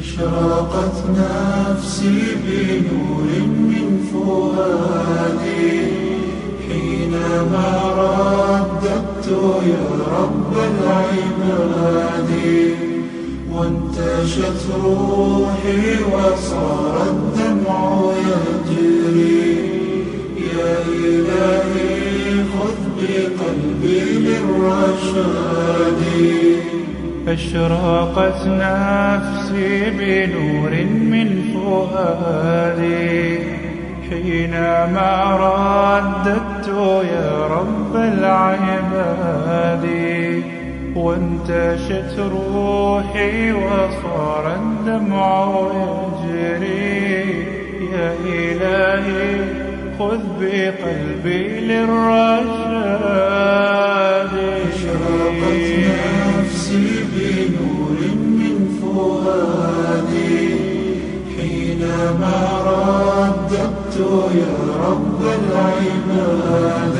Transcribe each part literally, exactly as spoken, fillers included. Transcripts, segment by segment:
أشرقت نفسي بنور من فؤادي حينما رددت يا رب العباد، وانتشت روحي وصار الدمع يجري. يا إلهي خذ بقلبي للرشاد. أشرقت نفسي بنور من فؤادي حينما رددت يا رب العباد، وانتشت روحي وصار الدمع يجري. يا إلهي خذ بقلبي للرشاد. أشرقت نفسي بنور من فؤادي حينما رددت يا رب العباد،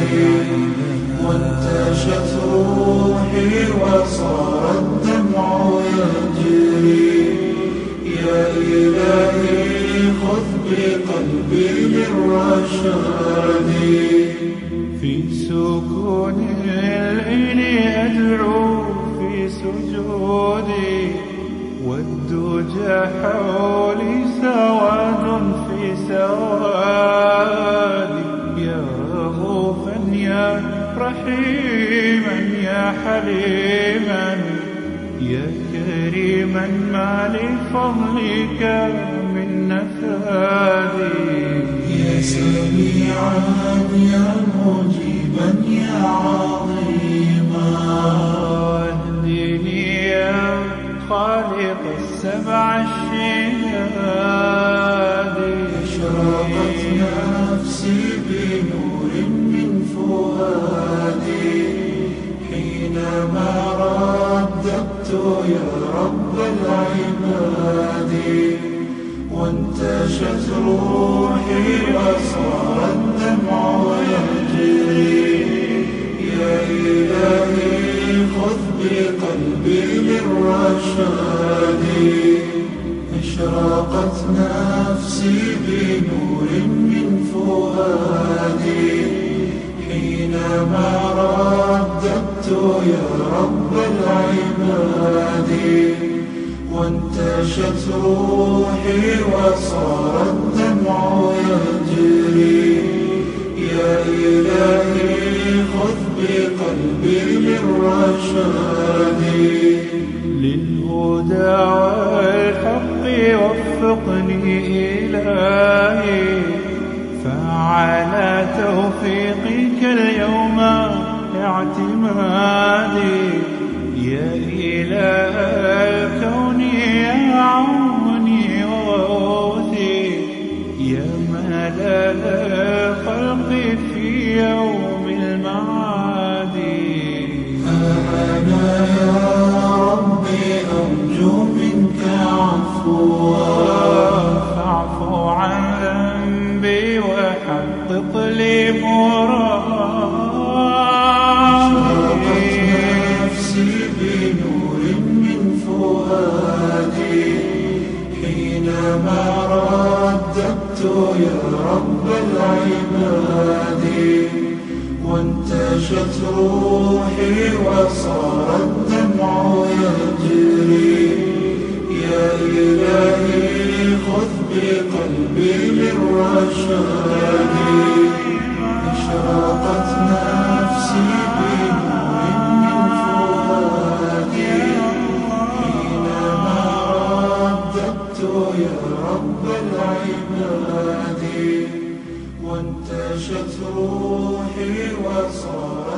وانتشت روحي وصار الدمع يجري. يا إلهي خذ بقلبي للرشاد. في سكون الليل أدعو في سجودي، والدجى حولي سواد في سوادي. يا رؤوفا يا رحيما يا حليما يا كريما ما لفضلك من نفادي. يا سميعا يا مجيبا يا عظيما، واهدني يا خالق السبع الشداد. أشرقت نفسي بنور من فؤادي حينما رددت يا رب العباد، وانتشت روحي وصار الدمع يجري. يا إلهي خذ بقلبي للرشاد. أشرقت نفسي بنور من فؤادي حينما رددت يا رب العباد، وانتشت روحي وصار الدمع يجري. يا إلهي خذ بقلبي للرشاد. للهدى والحق وفقني إلهي، فعلى توفيقك اليوم اعتمادي. يا إله الكون يا عوني وغوثي، يا ملل الخلق في يوم المعاد. أنا يا ربي أرجو منك عفوا، فاعف عن ذنبي وحقق لي مرادي. نفسي بنور من فؤادي حينما رددت يا رب العباد، وانتشت روحي وصار الدمع يجري. يا إلهي خذ بقلبي للرشاد. أشرقت نفسي بنور من فؤادي حينما رددت يا رب العباد، وانتشت روحي وصار